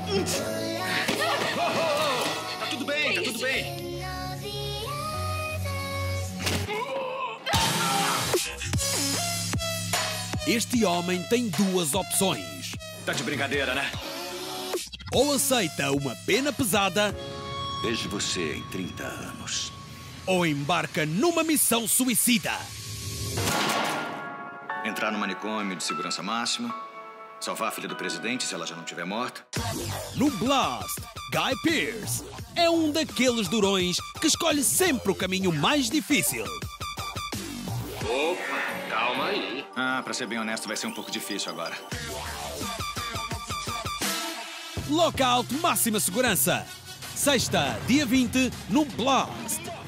Tá tudo bem, tá tudo bem. Este homem tem duas opções. Tá de brincadeira, né? Ou aceita uma pena pesada, Vejo você em 30 anos. ou embarca numa missão suicida. Entrar no manicômio de segurança máxima, salvar a filha do presidente se ela já não estiver morta. No Blast, Guy Pearce é um daqueles durões que escolhe sempre o caminho mais difícil. Opa, calma aí. Ah, pra ser bem honesto, vai ser um pouco difícil agora. Lockout Máxima Segurança. Sexta, dia 20, no Blast.